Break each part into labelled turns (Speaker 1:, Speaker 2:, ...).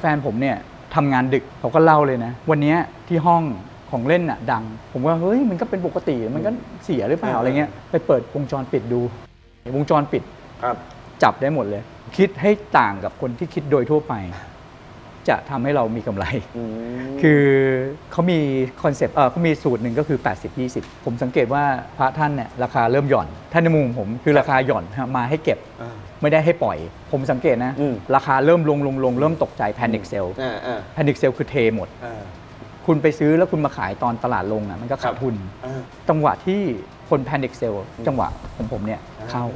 Speaker 1: แฟนผมเนี่ยทำงานดึกเขาก็เล่าเลยนะวันนี้ที่ห้องของเล่นอ่ะดังผมว่าเฮ้ยมันก็เป็นปกติมันก็เสียหรือเปล่าอะไรเงี้ยไปเปิดวงจรปิดดูวงจรปิดจับได้หมดเลยคิดให้ต่างกับคนที่คิดโดยทั่วไปจะทำให้เรามีกำไรคือเขามีคอนเซปต์เขามีสูตรหนึ่งก็คือ80-20ผมสังเกตว่าพระท่านเนี่ยราคาเริ่มหย่อนท่านในมุมผมคือราคาหย่อนมาให้เก็บไม่ได้ให้ปล่อยผมสังเกตนะราคาเริ่มลงเริ่มตกใจแพนิคเซลแพนิคเซลคือเทหมดคุณไปซื้อแล้วคุณมาขายตอนตลาดลงมันก็ขาดทุนจังหวะที่คนแพนิคเซลจังหวะของผมเนี่ยเข้า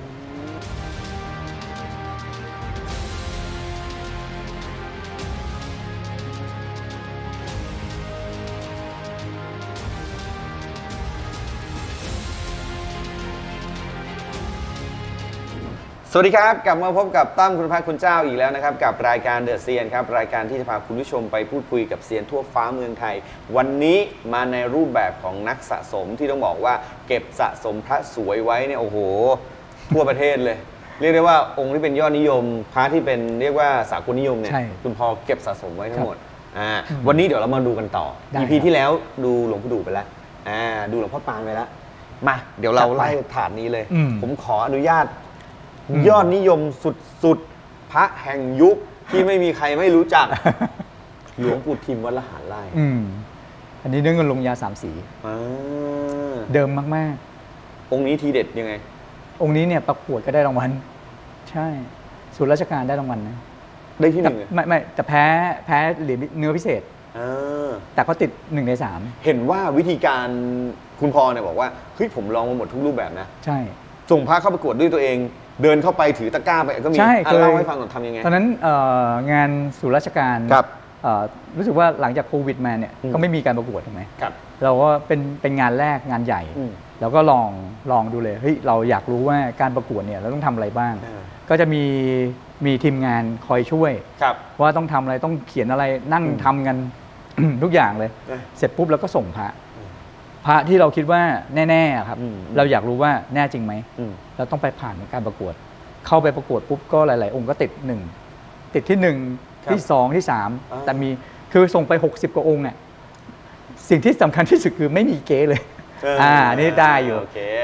Speaker 2: สวัสดีครับกลับมาพบกับตั้มคุณพระคุณเจ้าอีกแล้วนะครับกับรายการเดอะเซียนครับรายการที่จะพาคุณผู้ชมไปพูดคุยกับเซียนทั่วฟ้าเมืองไทยวันนี้มาในรูปแบบของนักสะสมที่ต้องบอกว่าเก็บสะสมพระสวยไว้เนี่ยโอ้โหทั่วประเทศเลยเรียกได้ว่าองค์ที่เป็นยอดนิยมพระที่เป็นเรียกว่าสากลนิยมเนี่ยคุณพอเก็บสะสมไว้ทั้งหมดวันนี้เดี๋ยวเรามาดูกันต่อ EP ที่แล้วดูหลวงปู่ดูไปแล้วดูหลวงพ่อปานไปแล้วมาเดี๋ยวเราไล่ถาดนี้เลยผมขออนุญาตยอดนิยมสุดๆพระแห่งยุคที่ไม่มีใครไม่รู้จักหลวงปู่ทิมวัดละหารไร่
Speaker 1: อันนี้เนื้อเงินลงยา3 สีเดิมมาก
Speaker 2: ๆองค์นี้ทีเด็ดยังไง
Speaker 1: องค์นี้เนี่ยประกวดก็ได้รางวัลใช่ส่วนราชการได้รางวัลนะ
Speaker 2: ได้ที่ 1
Speaker 1: ไม่แต่แพ้เหรียญเนื้อพิเศษแต่เขาติด1 ใน 3
Speaker 2: เห็นว่าวิธีการคุณพอเนี่ยบอกว่าเฮ้ยผมลองมาหมดทุกรูปแบบนะ
Speaker 1: ใช่
Speaker 2: ส่งพระเข้าประกวดด้วยตัวเองเดินเข้าไปถือตะกร้าไปก็มีเล่าให้ฟังหน่อยทำยังไง
Speaker 1: ตอนนั้นงานสู่ราชการรู้สึกว่าหลังจากโควิดมาเนี่ยก็ไม่มีการประกวดถูกไหมเราก็เป็นงานแรกงานใหญ่เราก็ลองดูเลยเฮ้ยเราอยากรู้ว่าการประกวดเนี่ยเราต้องทำอะไรบ้างก็จะมีทีมงานคอยช่วยว่าต้องทำอะไรต้องเขียนอะไรนั่งทำกัน ทุกอย่างเลยเสร็จปุ๊บเราก็ส่งพระที่เราคิดว่าแน่ๆครับเราอยากรู้ว่าแน่จริงไหมเราต้องไปผ่านการประกวดเข้าไปประกวดปุ๊บก็หลายๆองค์ก็ติดติดที่1ที่2ที่3แต่มีคือส่งไป60กว่าองค์เนี่ยสิ่งที่สำคัญที่สุดคือไม่มีเก๊เลยนี่ได้อยู่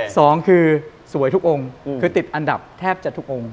Speaker 1: 2คือสวยทุกองค์คือติดอันดับแทบจะทุกองค์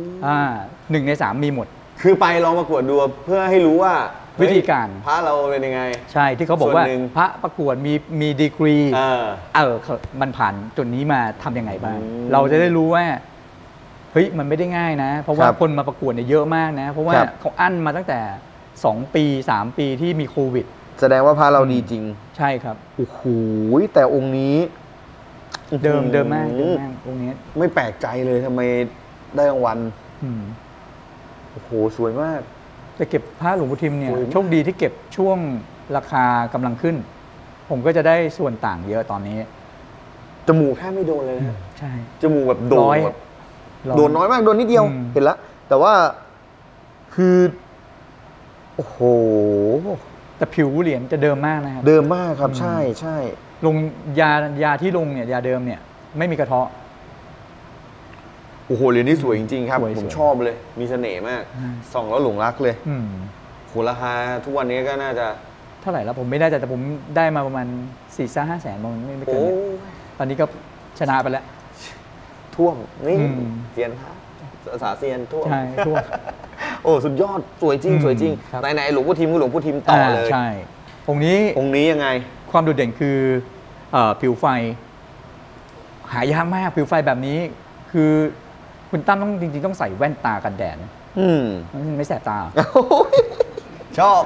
Speaker 1: 1 ใน 3มีหมด
Speaker 2: คือไปลองประกวดดูเพื่อให้รู้ว่า
Speaker 1: วิธีการ
Speaker 2: พระเราเป็นยังไง
Speaker 1: ใช่ที่เขาบอกว่าพระประกวดมีดีกรีมันผ่านจุดนี้มาทำยังไงบ้างเราจะได้รู้ว่าเฮ้ยมันไม่ได้ง่ายนะเพราะว่าคนมาประกวดเนี่ยเยอะมากนะเพราะว่าเขาอั้นมาตั้งแต่2 ปี3 ปีที่มีโควิด
Speaker 2: แสดงว่าพระเราดีจริง
Speaker 1: ใช่ครับ
Speaker 2: โอ้โหแต่องค์นี้
Speaker 1: เดิมมากองค์นี้
Speaker 2: ไม่แปลกใจเลยทำไมได้รางวัลโอ้โหสวยมาก
Speaker 1: จะเก็บพระหลวงปู่ทิมเนี่ยโชคดีที่เก็บช่วงราคากำลังขึ้นผมก็จะได้ส่วนต่างเยอะตอนนี้
Speaker 2: จมูกแค่ไม่โดนเลยนะ
Speaker 1: ใช่
Speaker 2: จมูกแบบโดนโดนน้อยมากโดนนิดเดียวเห็นแล้วแต่ว่าคือโอ้โห
Speaker 1: แต่ผิวเหรียญจะเดิมมากนะครับ
Speaker 2: เดิมมากครับใช่ใช่
Speaker 1: ลงยาที่ลงเนี่ยยาเดิมเนี่ยไม่มีกระเทาะ
Speaker 2: โอ้โหเหรียญนี้สวยจริงๆครับผมชอบเลยมีเสน่ห์มากส่องแล้วหลงรักเลยโหราคาทุกวันนี้ก็น่าจะ
Speaker 1: เท่าไหร่แล้วผมไม่ได้แต่ผมได้มาประมาณ4-5 แสนมันไม่เกินตอนนี้ก็ชนะไปแล้ว
Speaker 2: ท่วมนี่เซียนครับสาเซียนท่วม
Speaker 1: ใช่ท่วม
Speaker 2: โอ้สุดยอดสวยจริงสวยจริงไหนหลวงพ่อทิมก็หลวงพ่อทิมต่อเลย
Speaker 1: ใช่องค์นี้
Speaker 2: ยังไง
Speaker 1: ความโดดเด่นคือผิวไฟหายากมากผิวไฟแบบนี้คือคุณตั้มต้องจริงๆต้องใส่แว่นตากันแดดไม่แสบตา
Speaker 2: ชอบ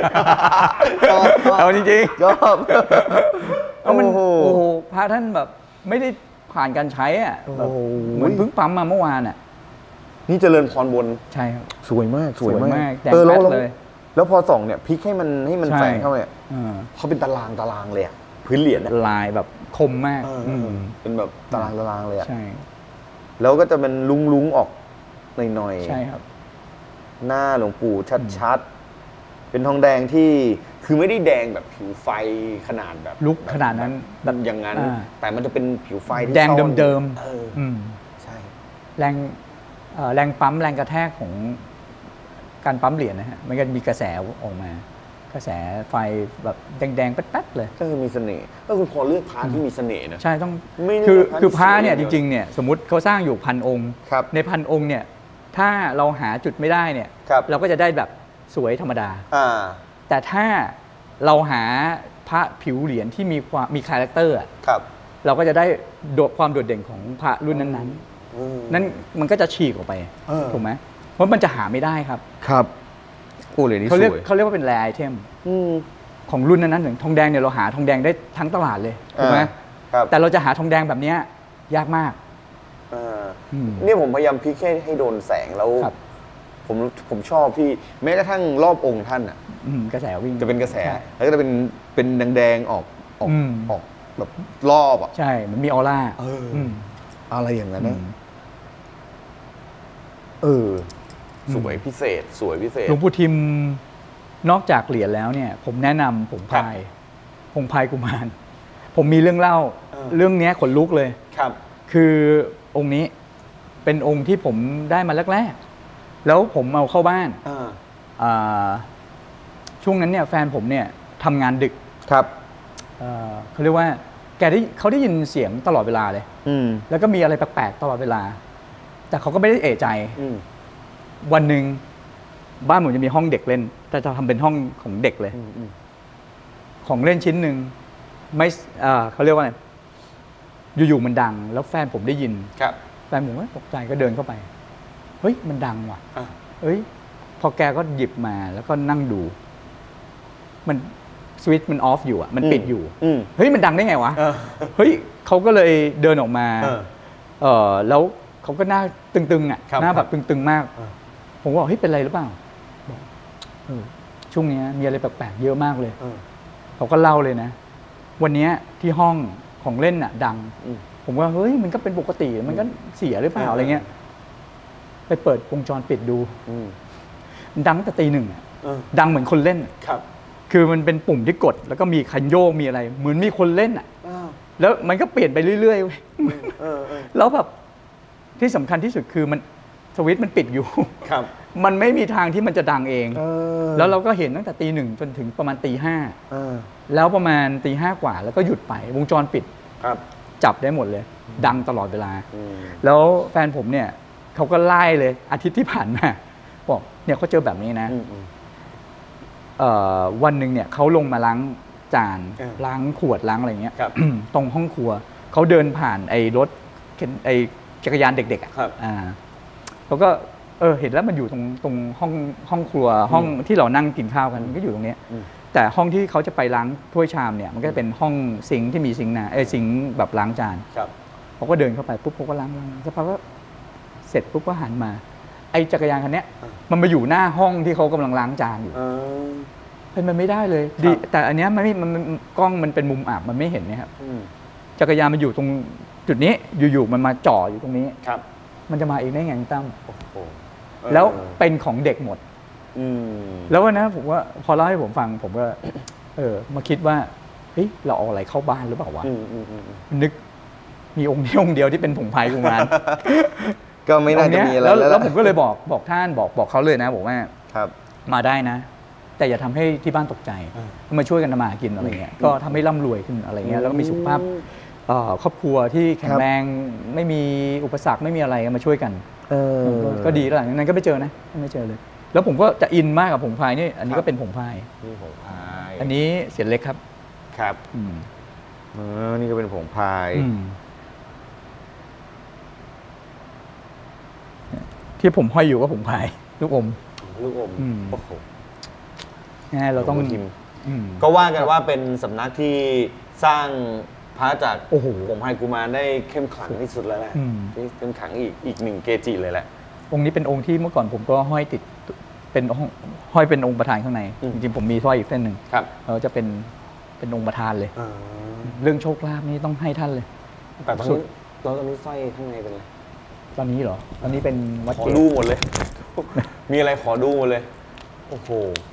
Speaker 1: เอาจริงๆ
Speaker 2: ชอบ
Speaker 1: มันโอ้โหพระท่านแบบไม่ได้ผ่านการใช้อ่ะเหมือนเพิ่งปั๊มมาเมื่อวานอ่ะ
Speaker 2: นี่เจริญพรบน
Speaker 1: ใช่ครับ
Speaker 2: สวยมาก
Speaker 1: แดงแป๊ดเลย
Speaker 2: แล้วพอส่องเนี่ยพลิกให้มันแฝงเข้าเนี่ยเขาเป็นตารางเลยพื้นเหรียญ
Speaker 1: ลายแบบคมมาก
Speaker 2: เป็นแบบตารางเลยอ่ะ
Speaker 1: ใช่
Speaker 2: แล้วก็จะเป็นลุงออกหน่อย
Speaker 1: ใช่ครับ
Speaker 2: หน้าหลวงปู่ชัดๆเป็นทองแดงที่คือไม่ได้แดงแบบผิวไฟขนาดแบบ
Speaker 1: ลุกขนาดนั้น
Speaker 2: แบบอย่างนั้นแต่มันจะเป็นผิวไฟที่
Speaker 1: แดงเดิม
Speaker 2: ใช่
Speaker 1: แรงปั๊มแรงกระแทกของการปั๊มเหรียญนะฮะมันก็มีกระแสออกมากระแสไฟแบบแดงๆแป๊ดๆเลย
Speaker 2: ก็คือมีเสน่ห์ก็คุณพอเลือกพระที่มีเสน่ห์นะ
Speaker 1: ใช่ต้องคือพระเนี่ยจริงๆเนี่ยสมมติเขาสร้างอยู่1,000 องค์ใน1,000 องค์เนี่ยถ้าเราหาจุดไม่ได้เนี่ยเราก็จะได้แบบสวยธรรมดาแต่ถ้าเราหาพระผิวเหรียญที่มีคาแรคเตอร์เราก็จะได้ความโดดเด่นของพระรุ่นนั้นๆนั่นมันก็จะฉีกออกไปถูกไหมเพราะมันจะหาไม่ได้ครับ
Speaker 2: โอ้เหรียญนี้สวย
Speaker 1: เขาเรียกว่าเป็นแรไอเทมของรุ่นนั้นๆถึงทองแดงเนี่ยเราหาทองแดงได้ทั้งตลาดเลยถูกไหมแต่เราจะหาทองแดงแบบนี้ยากมาก
Speaker 2: นี่ผมพยายามพลิกให้โดนแสงแล้วผมชอบที่แม้กระทั่งรอบองค์ท่านอ่ะ
Speaker 1: กระแสวิ่ง
Speaker 2: จะเป็นกระแสแล้วก็จะเป็นแดงๆออกแบบรอบอ่ะ
Speaker 1: ใช่มันมีออร่า
Speaker 2: อะไรอย่างนั้นนะสวยพิเศษ
Speaker 1: หลวงปู่ทิมนอกจากเหรียญแล้วเนี่ยผมแนะนำผงพายกุมารผมมีเรื่องเล่าเรื่องนี้ขนลุกเลยคือองค์นี้เป็นองค์ที่ผมได้มาแรกๆแล้วผมเอาเข้าบ้านช่วงนั้นเนี่ยแฟนผมเนี่ยทำงานดึกเขาเรียกว่าเขาได้ยินเสียงตลอดเวลาเลยแล้วก็มีอะไรแปลกๆตลอดเวลาแต่เขาก็ไม่ได้เอะใจวันหนึ่งบ้านผมจะมีห้องเด็กเล่นแต่จะทำเป็นห้องของเด็กเลยของเล่นชิ้นหนึ่งไม่เขาเรียกว่าอะไรอยู่ๆมันดังแล้วแฟนผมได้ยินแฟนผมก็ตกใจก็เดินเข้าไปเฮ้ยมันดังว่ะเฮ้ยพอแกก็หยิบมาแล้วก็นั่งดูมันสวิตช์มันออฟอยู่อ่ะมันปิดอยู่เฮ้ยมันดังได้ไงวะเฮ้ยเขาก็เลยเดินออกมาแล้วเขาก็หน้าตึงๆอ่ะหน้าแบบตึงๆมากผมบอกเฮ้ยเป็นไรหรือเปล่าช่วงนี้มีอะไรแปลกๆเยอะมากเลยเขาก็เล่าเลยนะวันนี้ที่ห้องของเล่นอ่ะดังผมว่าเฮ้ยมันก็เป็นปกติมันก็เสียหรือเปล่าอะไรเงี้ยไปเปิดวงจรปิดดูมันดังตั้งแต่ตี 1ดังเหมือนคนเล่นคือมันเป็นปุ่มที่กดแล้วก็มีคันโยกมีอะไรเหมือนมีคนเล่นอ่ะแล้วมันก็เปลี่ยนไปเรื่อยๆแล้วแบบที่สำคัญที่สุดคือมันสวิตช์มันปิดอยู่มันไม่มีทางที่มันจะดังเองแล้วเราก็เห็นตั้งแต่ตี 1จนถึงประมาณตี 5แล้วประมาณตี 5กว่าแล้วก็หยุดไปวงจรปิดจับได้หมดเลยดังตลอดเวลาแล้วแฟนผมเนี่ยเขาก็ไล่เลยอาทิตย์ที่ผ่านมาบอกเนี่ยเขาเจอแบบนี้นะวันหนึ่งเนี่ยเขาลงมาล้างจานล้างขวดล้างอะไรเงี้ยตรงห้องครัวเขาเดินผ่านไอ้รถไอ้จักรยานเด็กๆเขาก็เห็นแล้วมันอยู่ตรงห้องครัวห้องที่เรานั่งกินข้าวกันมันก็อยู่ตรงนี้แต่ห้องที่เขาจะไปล้างถ้วยชามเนี่ยมันก็จะเป็นห้องซิงค์ที่มีซิงค์น้ำซิงค์แบบล้างจานเขาก็เดินเข้าไปปุ๊บเขาก็ล้างสักพักก็เสร็จปุ๊บก็หันมาไอ้จักรยานคันนี้มันมาอยู่หน้าห้องที่เขากำลังล้างจานอยู่เป็นมันไม่ได้เลยดีแต่อันนี้มันกล้องมันเป็นมุมอับมันไม่เห็นนะครับจักรยานมันอยู่ตรงจุดนี้อยู่ๆมันมาจ่ออยู่ตรงนี้มันจะมาเองได้ไงตั้มแล้วเป็นของเด็กหมดแล้ววันนั้นผมว่าพอเล่าให้ผมฟังผมก็มาคิดว่าเฮ้ยเราเอาอะไรเข้าบ้านหรือเปล่าวะนึกมีองค์เดียวที่เป็นผงพายกุมาร
Speaker 2: ก็ไม่น่าจะมีอะไร
Speaker 1: แล้วผมก็เลยบอกท่านบอกเขาเลยนะบอกว่ามาได้นะแต่อย่าทำให้ที่บ้านตกใจมาช่วยกันทำมาหากินอะไรเงี้ยก็ทำให้ร่ำรวยขึ้นอะไรเงี้ยแล้วก็มีสุขภาพครอบครัวที่แข็งแรงไม่มีอุปสรรคไม่มีอะไรมาช่วยกันก็ดีแล้วหลังจากนั้นก็ไม่เจอนะไม่เจอเลยแล้วผมก็จะอินมากกับผงพายนี่อันนี้ก็เป็นผงพาย
Speaker 2: นี่ผงพาย
Speaker 1: อันนี้เสียนเล็กครับ
Speaker 2: นี่ก็เป็นผงพาย
Speaker 1: ที่ผมห้อยอยู่ก็ผงพายลูกอม
Speaker 2: โอ้โห
Speaker 1: ง่ายเราต้อง
Speaker 2: ก็ว่ากันว่าเป็นสำนักที่สร้างพระจากผงพายกุมารได้เข้มขลังที่สุดแล้วแหละเข้มขลังอีกหนึ่งเกจิเลยแหละ
Speaker 1: องค์นี้เป็นองค์ที่เมื่อก่อนผมก็ห้อยติดเป็นห้อยเป็นองค์ประธานข้างในจริงๆผมมีสร้อยอีกเส้นหนึ่งเราจะเป็นองค์ประธานเลยเรื่องโชคลาภนี่ต้องให้ท่านเลย
Speaker 2: แต่ตอนนี้สร้อยข้างในเป็นอะไร
Speaker 1: ตอนนี้เหรอตอนนี้เป็นวัด
Speaker 2: ขอดูหมดเลยมีอะไรขอดูหมดเลยโอ้โห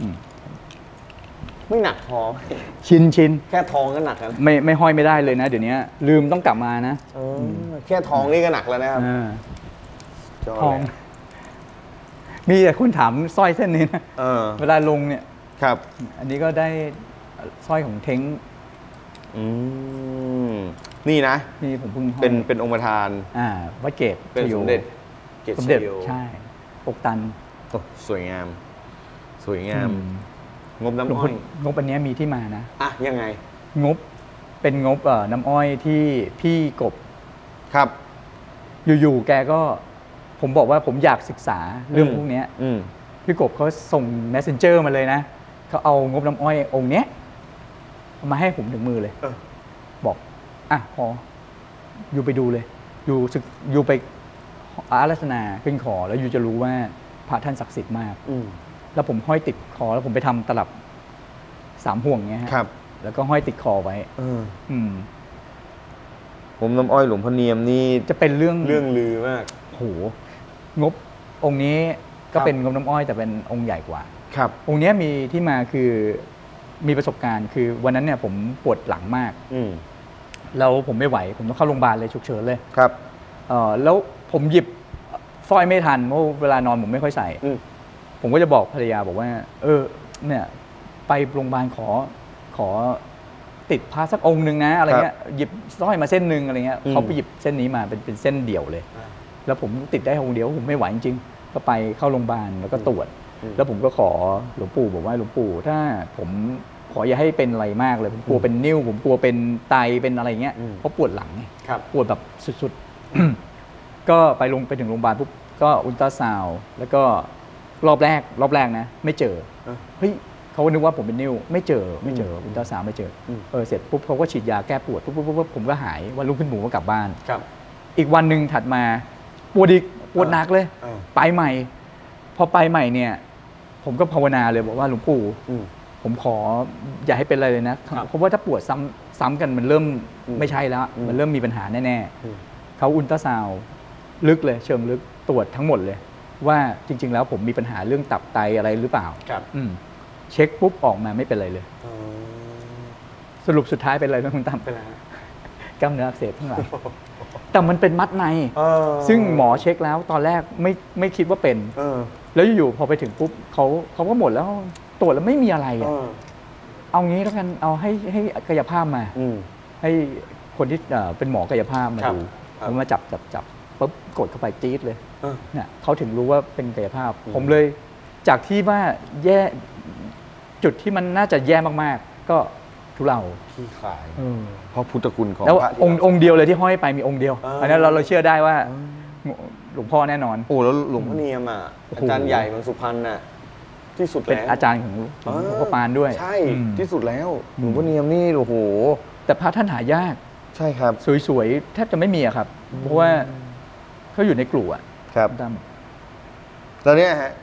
Speaker 2: ไม่หนักพอ
Speaker 1: ชิน
Speaker 2: แค่ทองก็หนักแล้ว
Speaker 1: ไม่ห้อยไม่ได้เลยนะเดี๋ยวนี้ลืมต้องกลับมานะ
Speaker 2: แค่ทองนี่ก็หนักแล้วนะครับ
Speaker 1: ทองมีแต่คนถามสร้อยเส้นนี้นะเวลาลงเนี่ย
Speaker 2: ครับ
Speaker 1: อันนี้ก็ได้สร้อยของเท้ง
Speaker 2: นี่นะ
Speaker 1: นี่ผมเพิ่ง
Speaker 2: เป็นองค์ประธาน
Speaker 1: วัดเกต
Speaker 2: เป็นสมเด็จเกตเดียว
Speaker 1: ใช่ปกตัน
Speaker 2: สวยงามสวยงามงบน้ำอ้อย
Speaker 1: งบอันนี้มีที่มานะ
Speaker 2: ยังไง
Speaker 1: งบเป็นงบน้ำอ้อยที่พี่กบ
Speaker 2: ครับ
Speaker 1: อยู่ๆแกก็ผมบอกว่าผมอยากศึกษาเรื่องพวกนี้พี่กบเขาส่ง Messenger มาเลยนะเขาเอางบน้ำอ้อยองค์เนี้ยมาให้ผมถึงมือเลยบอกพออยู่ไปดูเลยอยู่ไปอาราธนาขึ้นคอแล้วอยู่จะรู้ว่าพระท่านศักดิ์สิทธิ์มากแล้วผมห้อยติดคอแล้วผมไปทำตลับ3 ห่วงเงี้ย
Speaker 2: ครับ
Speaker 1: แล้วก็ห้อยติดคอไว้
Speaker 2: ผมน้ำอ้อยหลวงพ่อเนียมนี่
Speaker 1: จะเป็นเรื่อง
Speaker 2: ลือมาก
Speaker 1: โหงบองค์นี้ก็เป็นงบน้ำอ้อยแต่เป็นองค์ใหญ่กว่า
Speaker 2: ครับ
Speaker 1: องค์นี้มีที่มาคือมีประสบการณ์คือวันนั้นเนี่ยผมปวดหลังมากแล้วผมไม่ไหวผมต้องเข้าโรงพยาบาลเลยฉุกเฉินเลย
Speaker 2: ครับ
Speaker 1: แล้วผมหยิบสร้อยไม่ทันเพราะเวลานอนผมไม่ค่อยใส่ผมก็จะบอกภรรยาบอกว่าเนี่ยไปโรงพยาบาลขอติดพระสักองค์หนึ่งนะอะไรเงี้ยหยิบสร้อยมาเส้นหนึ่งอะไรเงี้ยเขาไปหยิบเส้นนี้มาเป็นเส้นเดี่ยวเลยแล้วผมติดได้องค์เดียวผมไม่ไหวจริงๆก็ไปเข้าโรงพยาบาลแล้วก็ตรวจแล้วผมก็ขอหลวงปู่บอกว่าหลวงปู่ถ้าผมขออย่าให้เป็นอะไรมากเลยผมกลัวเป็นนิ่วผมกลัวเป็นไตเป็นอะไรเงี้ยเพราะปวดหลังปวดแบบสุดๆก็ไปถึงโรงพยาบาลปุ๊บก็อุลตราซาวด์แล้วก็รอบแรกนะไม่เจอเฮ้ยเขานึกว่าผมเป็นนิ่วไม่เจออุลตราซาวด์ไม่เจอเสร็จปุ๊บเขาก็ฉีดยาแก้ปวดปุ๊บผมก็หายวันรุ่งขึ้นผมก็กลับบ้านอีกวันหนึ่งถัดมาปวดหนักเลยไปใหม่พอไปใหม่เนี่ยผมก็ภาวนาเลยบอกว่าหลวงปู่ผมขออย่าให้เป็นอะไรเลยนะเพราะว่าถ้าปวดซ้ำกันมันเริ่มไม่ใช่แล้วมันเริ่มมีปัญหาแน่ๆเขาอุลตราซาวด์ลึกเลยเชิงลึกตรวจทั้งหมดเลยว่าจริงๆแล้วผมมีปัญหาเรื่องตับไตอะไรหรือเปล่าเช็คปุ๊บออกมาไม่เป็นไรเลยสรุปสุดท้ายเป็นอะไรนะคุณตั้มกล้ามเนื้ออักเสบทั้งหลังแต่มันเป็นมัดในซึ่งหมอเช็คแล้วตอนแรกไม่คิดว่าเป็นแล้วอยู่ๆพอไปถึงปุ๊บเขาก็หมดแล้วตรวจแล้วไม่มีอะไรเอางี้แล้วกันเอาให้กายภาพมาให้คนที่เป็นหมอกายภาพมาดูเขามาจับปุ๊บกดเข้าไปจี๊ดเลยเนี่ยเขาถึงรู้ว่าเป็นกายภาพผมเลยจากที่ว่าแย่จุดที่มันน่าจะแย่มากๆก็ทุเลา
Speaker 2: ขี้ขายเพราะพุทธคุณของ
Speaker 1: แล้วองค์เดียวเลยที่ห้อยไปมีองค์เดียวอันนี้เราเชื่อได้ว่าหลวงพ่อแน่นอน
Speaker 2: แล้วหลวงพ่อเนียมอาจารย์ใหญ่เมืองสุพรรณน่ะที่สุดแล้ว
Speaker 1: เป็นอาจารย์ของหลวงพ่อปานด้วย
Speaker 2: ใช่ที่สุดแล้วหลวงพ่อเนียมนี่โอ้โห
Speaker 1: แต่พระท่านหายาก
Speaker 2: ใช่ครับ
Speaker 1: สวยๆแทบจะไม่มีครับเพราะว่าเขาอยู่ในกลุ่ม
Speaker 2: ครับแล้วเนี่ยฮะ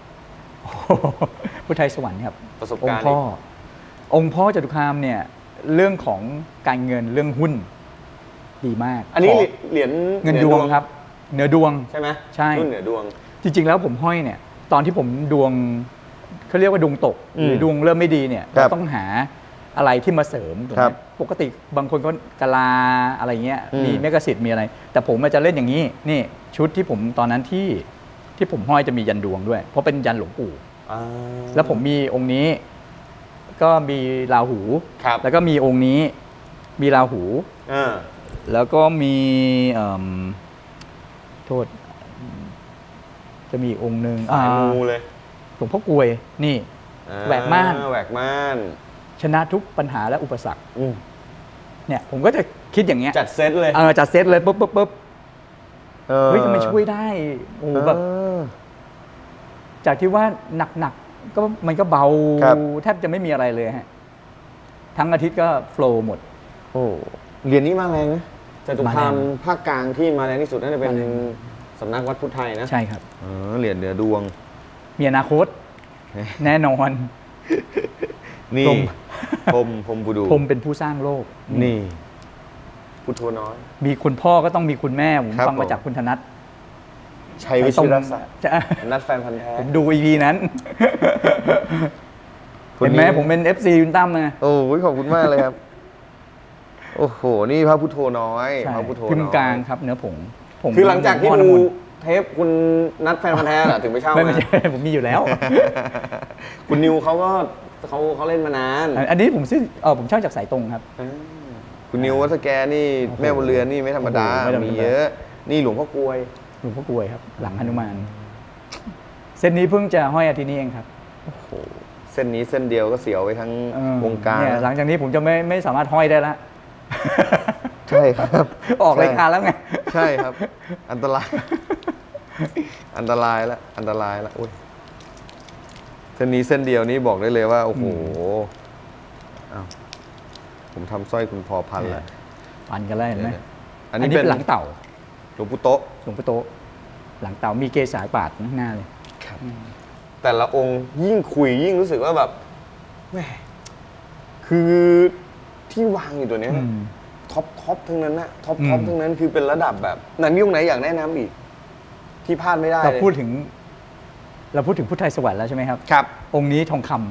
Speaker 1: พุทธไทยสวรรค์ครับ
Speaker 2: ประสบการณ์
Speaker 1: องค์พ่อจตุคามเนี่ยเรื่องของการเงินเรื่องหุ้นดีมาก
Speaker 2: อันนี้เหรียญ
Speaker 1: เงินดวงครับเหนือดวง
Speaker 2: ใช่ไหม
Speaker 1: ใช่
Speaker 2: รุ่นเหนือดวง
Speaker 1: จริงๆแล้วผมห้อยเนี่ยตอนที่ผมดวงเขาเรียกว่าดวงตกหรือดวงเริ่มไม่ดีเนี่ยต้องหาอะไรที่มาเสริมปกติบางคนก็กะลาอะไรเงี้ยมีเมกะสิทธิ์มีอะไรแต่ผมจะเล่นอย่างนี้นี่ชุดที่ผมตอนนั้นที่ผมห้อยจะมียันดวงด้วยเพราะเป็นยันหลวงปู่แล้วผมมีองค์นี้ก็มีราหูแล้วก็มีองค์นี้มีราหูแล้วก็มีโทษจะมีองค์หนึ่ง
Speaker 2: สายมูเลย
Speaker 1: หลวงพ่อกลวยนี่แหวกม่
Speaker 2: าน
Speaker 1: ชนะทุกปัญหาและอุปสรรคเนี่ยผมก็จะคิดอย่างเงี้ย
Speaker 2: จัดเซตเลย
Speaker 1: จัดเซตเลยปุ๊บเฮ้ยมันช่วยได้โอ้แบบจากที่ว่าหนักก็มันก็เบาแทบจะไม่มีอะไรเลยฮะทั้งอาทิตย์ก็โฟลว์หมด
Speaker 2: โอ้เหรียญนี้มาแรงนะจตุคามภาคกลางที่มาแรงที่สุดน่าจะเป็นสำนักวัดพุทธไทยนะ
Speaker 1: ใช่ครับ
Speaker 2: เหรียญเหนือดวง
Speaker 1: มีอนาคตแน่นอน
Speaker 2: นี่พรมบูดู
Speaker 1: พรมเป็นผู้สร้างโลก
Speaker 2: นี่พุทโธน้อย
Speaker 1: มีคุณพ่อก็ต้องมีคุณแม่ผมฟังมาจากคุณธนัท
Speaker 2: ชัยวิชิรศักดิ์นัดแฟนพันธุ์แท้
Speaker 1: ผมดู EP นั้นเห็นไหมผมเป็น FC คุณตั้มไง
Speaker 2: โอ้ยขอบคุณมากเลยครับโอ้โหนี่พระพุทโธน้อยพระพุทโธน้อย
Speaker 1: พิมพ์กลางครับเนื้อผง
Speaker 2: คือหลังจากที่ดูเทปคุณนัดแฟนพันธุ์แท้เหรอถึงไปเช่า
Speaker 1: ไม่ใช่ผมมีอยู่แล้ว
Speaker 2: คุณนิวเขาเล่นมานาน
Speaker 1: อันนี้ผมซื้อผมเช่าจากสายตรงครับ
Speaker 2: คุณนิววัดสแกนี่แม่บุญเรือนนี่ไม่ธรรมดา มีเยอะนี่หลวงพ่อกลวย
Speaker 1: หลวงพ่อกลวยครับหลังหนุมานเส้นนี้เพิ่งจะห้อยอาทิตย์นี้เองครับ
Speaker 2: โอ้โหเส้นนี้เส้นเดียวก็เสียวไปทั้งวงการ
Speaker 1: หลังจากนี้ผมจะไม่สามารถห้อยได้ละ
Speaker 2: ใช่ครับ
Speaker 1: ออกรายการแล้วไง
Speaker 2: ใช่ครับอันตรายอันตรายแล้วอุ้ยเส้นนี้เส้นเดียวนี้บอกได้เลยว่าโอ้โหผมทำสร้อยคุณพอพันแล้ว
Speaker 1: พันกันแล้วเห็นไหม
Speaker 2: อันนี้เป็น
Speaker 1: หลังเต่า
Speaker 2: หลวงปู่โต๊ะ
Speaker 1: หลังเต่ามีเกศาปาดข้างหน้าเลย
Speaker 2: ครับแต่ละองค์ยิ่งคุยยิ่งรู้สึกว่าแบบแหมคือที่วางอยู่ตัวนี้ท็อปทั้งนั้นนะท็อปทั้งนั้นคือเป็นระดับแบบหนังยุคไหนอยากแนะนำอีกที่พลาดไม่ได้
Speaker 1: เราพูดถึงพุทธไทยสวรรค์แล้วใช่ไหมครับ
Speaker 2: ครับ
Speaker 1: องค์นี้ทองคำ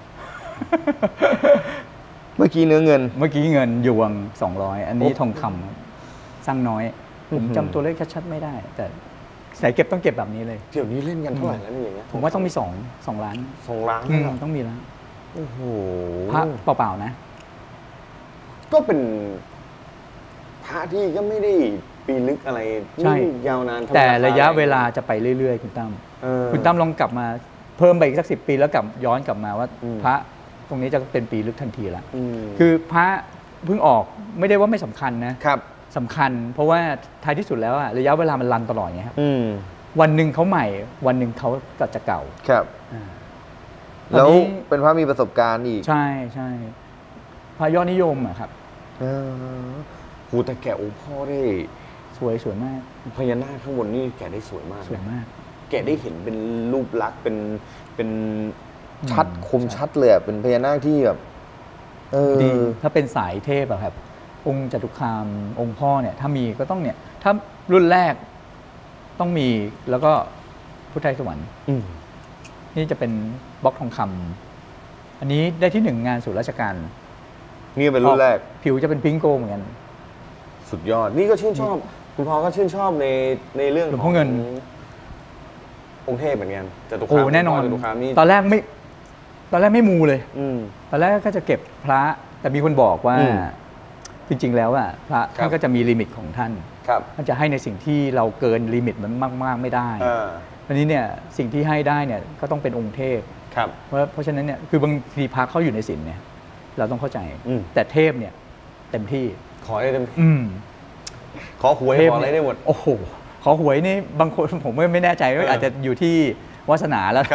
Speaker 2: เมื่อกี้เนื้อเงิน
Speaker 1: ยวง200อันนี้ทองคำสร้างน้อยผมจำตัวเลขชัดๆไม่ได้แต่สายเก็บต้องเก็บแบบนี้เลย
Speaker 2: เดี๋ยวนี้เล่นกันเท่าไหร่แล้วนี่อย่างเงี้ย
Speaker 1: ผมว่าต้องมี2 ล้าน
Speaker 2: 2 ล้าน
Speaker 1: ต้องมีแล้ว
Speaker 2: โอ้โห
Speaker 1: พระเปล่าๆนะ
Speaker 2: ก็เป็นพระที่ก็ไม่ได้ปีลึกอะไร
Speaker 1: ใช่
Speaker 2: ยาวนาน
Speaker 1: แต่ระยะเวลาจะไปเรื่อยๆคุณตั้มลองกลับมาเพิ่มไปอีกสัก10 ปีแล้วย้อนกลับมาว่าพระตรงนี้จะเป็นปีลึกทันทีละคือพระเพิ่งออกไม่ได้ว่าไม่สำคัญนะครับสำคัญเพราะว่าท้ายที่สุดแล้วระยะเวลามันรันตลอดไงครับวันหนึ่งเขาใหม่วันหนึ่งเขาจะเก่า
Speaker 2: ครับแล้วเป็นพระมีประสบการณ์อีก
Speaker 1: ใช่พระยอดนิยมอะครับ
Speaker 2: หูแต่แกะองค์พ่อได้
Speaker 1: สวยมาก
Speaker 2: พญานาคข้างบนนี่แกะได้สวยมากแกะได้เห็นเป็นรูปลักษณ์เป็นชัดคมชัดเลยเป็นพญานาคที่แบบ
Speaker 1: ดีถ้าเป็นสายเทพอะครับองค์จตุคามองค์พ่อเนี่ยถ้ามีก็ต้องเนี่ยถ้ารุ่นแรกต้องมีแล้วก็พุทธไทยสวรรค์นี่จะเป็นบล็อกทองคำอันนี้ได้ที่1งานสู่ราชการ
Speaker 2: นี่เป็นรุ่นแรก
Speaker 1: ผิวจะเป็นพิงโกเหมือนกัน
Speaker 2: สุดยอดนี่ก็ชื่นชอบคุณพ่อก็ชื่นชอบในเรื่อง
Speaker 1: ของเงิน
Speaker 2: องค์เทพเหมือนกัน
Speaker 1: จตุคามแน่นอนตอนแรกไม่มูเลยตอนแรกก็จะเก็บพระแต่มีคนบอกว่าจริงๆแล้วพระท่านก็จะมีลิมิตของท่านท่านจะให้ในสิ่งที่เราเกินลิมิตมันมากๆไม่ได้อันนี้เนี่ยสิ่งที่ให้ได้เนี่ยก็ต้องเป็นองค์เทพเพราะฉะนั้นเนี่ยคือบางทีพระเขาอยู่ในศีลเนี่ยเราต้องเข้าใจแต่เทพเนี่ยเต็มที่
Speaker 2: ขอได้เต็มที่ขอหวยขออะไรได้หมด
Speaker 1: โอ้โหขอหวยนี่บางคนผมไม่แน่ใจว่าอาจจะอยู่ที่วาสนาแล้ว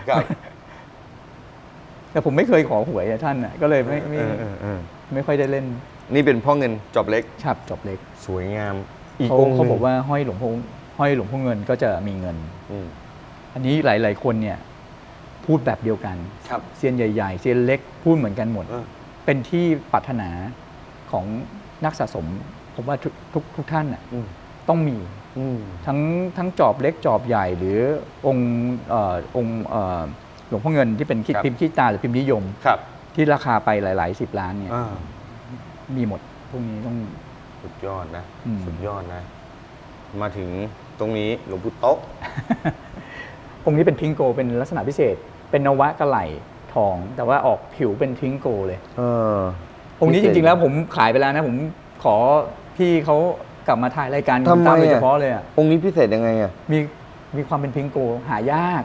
Speaker 1: แต่ผมไม่เคยขอหวยท่านก็เลยไม่ค่อยได้เล่น
Speaker 2: นี่เป็นพ่อเงินจอบเล็ก
Speaker 1: ครับจอบเล็ก
Speaker 2: สวยงาม
Speaker 1: อีกองค์เขาบอกว่าห้อยหลวงพ่อเงินก็จะมีเงินอันนี้หลายๆคนเนี่ยพูดแบบเดียวกันเซียนใหญ่ๆเซียนเล็กพูดเหมือนกันหมดเป็นที่ปรารถนาของนักสะสมผมว่าทุกท่านต้องมีทั้งจอบเล็กจอบใหญ่หรือองค์หลวงพ่อเงินที่เป็นพิมพ์ขี้ตาหรือพิมพ์นิยมที่ราคาไปหลาย10 ล้านเนี่ยมีหมดพวกนี้ต้อง
Speaker 2: สุดยอดนะมาถึงตรงนี้หลวงปู่โต๊ะ
Speaker 1: องค์นี้เป็นพิงโกเป็นลักษณะพิเศษเป็นนวะกระไหล่ทองแต่ว่าออกผิวเป็นพิงโกเลยองค์นี้จริงๆแล้วผมขายไปแล้วนะผมขอพี่เขากลับมาถ่ายรายการตามโดยเฉพาะเลย
Speaker 2: องค์นี้พิเศษยังไง
Speaker 1: มีความเป็นพิงโกหายาก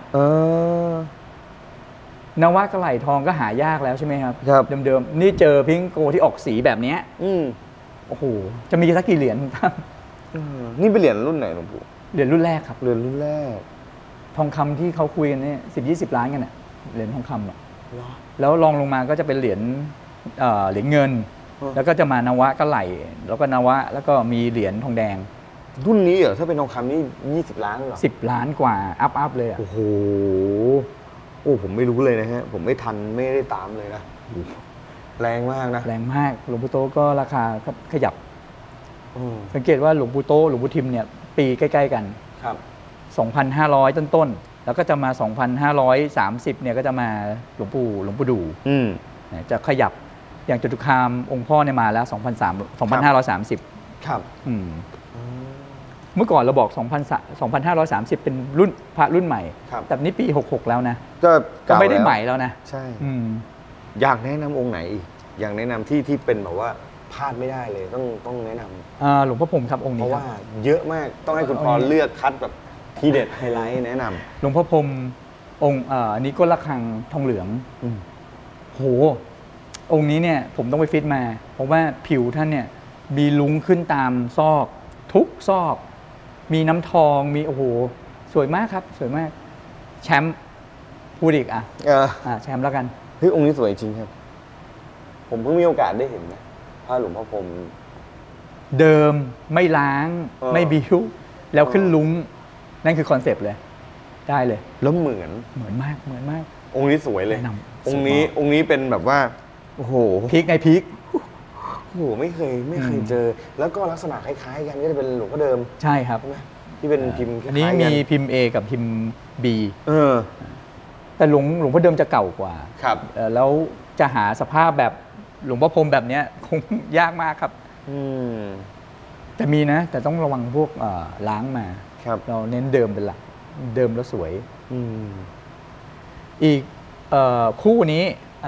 Speaker 1: นวะกระไหล่ทองก็หายากแล้วใช่ไหมครับเดิมๆนี่เจอพิงโกที่ออกสีแบบนี้โอ้โหจะมีสักกี่เหรียญครับ
Speaker 2: นี่เป็นเหรียญรุ่นไหนหลวงปู่
Speaker 1: เหรียญรุ่นแรกครับ
Speaker 2: เหรียญรุ่นแรก
Speaker 1: ทองคำที่เขาคุยกันเนี่ย10-20 ล้านกันเหรียญทองคำแล้วลองลงมาก็จะเป็นเหรียญเงินแล้วก็จะมานวะกระไหล่แล้วก็นวะแล้วก็มีเหรียญทองแดง
Speaker 2: รุ่นนี้เหรอถ้าเป็นทองคำนี่20 ล้านหรอ
Speaker 1: 10 ล้านกว่าอัพเลย
Speaker 2: โอ้โหผมไม่รู้เลยนะฮะผมไม่ทันไม่ได้ตามเลยนะแรงมากนะ
Speaker 1: แรงมากหลวงปู่โตก็ราคาขยับสังเกตว่าหลวงปู่โตหลวงปู่ทิมเนี่ยปีใกล้ๆกัน
Speaker 2: ครับ
Speaker 1: 2,500 ต้นๆแล้วก็จะมา 2,530 เนี่ยก็จะมาหลวงปู่ดูจะขยับอย่างจตุคามองค์พ่อเนี่ยมาแล้ว 2,530
Speaker 2: ครับ
Speaker 1: เมื่อก่อนเราบอก2,530เป็นรุ่นพระรุ่นใหม่แต่นี้ปี66แล้วนะก็ไม่ได้ใหม่แล้วนะ
Speaker 2: ใช่อยากแนะนำองค์ไหนอีกอยากแนะนำที่เป็นแบบว่าพลาดไม่ได้เลยต้องแนะน
Speaker 1: ำหลวงพ่อพรหมครับองค์นี้
Speaker 2: เพราะว่าเยอะมากต้องให้คุณพรเลือกคัดแบบทีเด็ดไฮไลท์แนะนำ
Speaker 1: หลวงพ่อพรหมองค์นี้ก้นระฆังทองเหลืองโหองค์นี้เนี่ยผมต้องไปฟิตมาเพราะว่าผิวท่านเนี่ยมีลุงขึ้นตามซอกทุกซอกมีน้ำทองมีโอ้โหสวยมากครับสวยมากแชมป์พูดอีกแชมป์แล้วกัน
Speaker 2: เฮ้ยองค์นี้สวยจริงครับผมเพิ่งมีโอกาสได้เห็นนะพระหลวงพ่อพรหม
Speaker 1: เดิมไม่ล้างไม่บิ้วแล้วขึ้นลุงนั่นคือคอนเซปต์เลยได้เลย
Speaker 2: แล้วเหมือน
Speaker 1: มากเหมือนมาก
Speaker 2: องค์นี้สวยเลยองค์นี้เป็นแบบว่าโอ้โห
Speaker 1: พีคไงพีค
Speaker 2: โอ้โหไม่เคยเจอแล้วก็ลักษณะคล้ายๆกันก็จะเป็นหลวงพ่อเดิม
Speaker 1: ใช่ครับ
Speaker 2: ที่เป็นพิมพ์
Speaker 1: อันนี้มีพิมพ์ A กับพิมพ์ B แต่หลวงพ่อเดิมจะเก่ากว่า
Speaker 2: ครับ
Speaker 1: แล้วจะหาสภาพแบบหลวงพ่อพรหมแบบนี้คงยากมากครับแต่มีนะแต่ต้องระวังพวกล้างมาเราเน้นเดิมเป็นหลักเดิมแล้วสวยอีกคู่นี้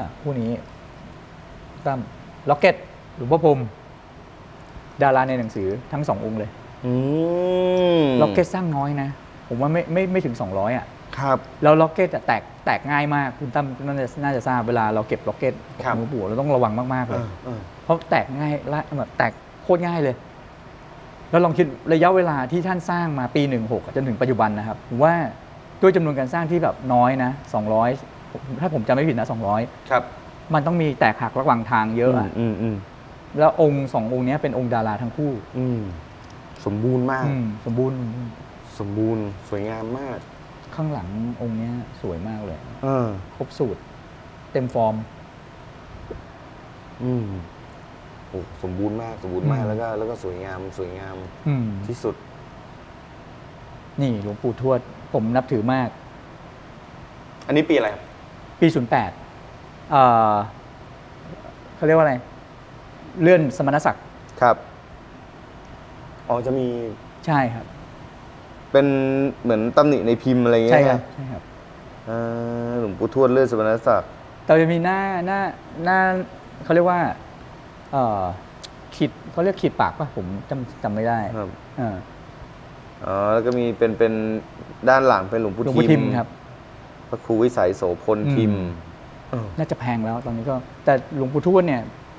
Speaker 1: ตั้มล็อกเก็ตหลวงพ่อพรหมดาราในหนังสือทั้ง2 องค์เลยล็อกเก็ตสร้างน้อยนะผมว่าไม่ถึง200
Speaker 2: ครับ
Speaker 1: แล้วล็อกเก็ตแตกง่ายมากคุณตั้มน่าจะทราบเวลาเราเก็บล็อกเก็ตหลวงปู่เราต้องระวังมากๆเลยเพราะแตกง่ายแบบแตกโคตรง่ายเลยแล้วลองคิดระยะเวลาที่ท่านสร้างมาปี16จนถึงปัจจุบันนะครับผมว่าด้วยจำนวนการสร้างที่แบบน้อยนะ200ถ้าผมจำไม่ผิดนะ200
Speaker 2: ครับ
Speaker 1: มันต้องมีแตกหักระหว่างทางเยอะแล้วองค์2 องค์นี้เป็นองค์ดาราทั้งคู่
Speaker 2: สมบูรณ์มาก
Speaker 1: สมบูรณ์
Speaker 2: สวยงามมาก
Speaker 1: ข้างหลังองค์นี้สวยมากเลยครบสูตรเต็มฟอร์ม
Speaker 2: โอ้สมบูรณ์มากแล้วก็สวยงามที่สุด
Speaker 1: นี่หลวงปู่ทวดผมนับถือมาก
Speaker 2: อันนี้ปีอะไรครับ
Speaker 1: ปี08เขาเรียกว่าอะไรเลื่อนสมณศักดิ์
Speaker 2: ครับจะมี
Speaker 1: ใช่ครับ
Speaker 2: เป็นเหมือนตำหนิในพิมพ์อะไรเงี้ย
Speaker 1: ใช่ครับ
Speaker 2: หลวงปู่ทวดเลื่อนสมณศักดิ์
Speaker 1: แต่จะมีหน้าเขาเรียกว่าขีดเขาเรียกขีดปากป่ะผมจำไม่ได้
Speaker 2: ครับแล้วก็มีเป็นด้านหลังเป็นหลวงปู่
Speaker 1: ทิมครับ
Speaker 2: พระครูวิสัยโสพลทิม
Speaker 1: น่าจะแพงแล้วตอนนี้ก็แต่หลวงปู่ทวดเนี่ย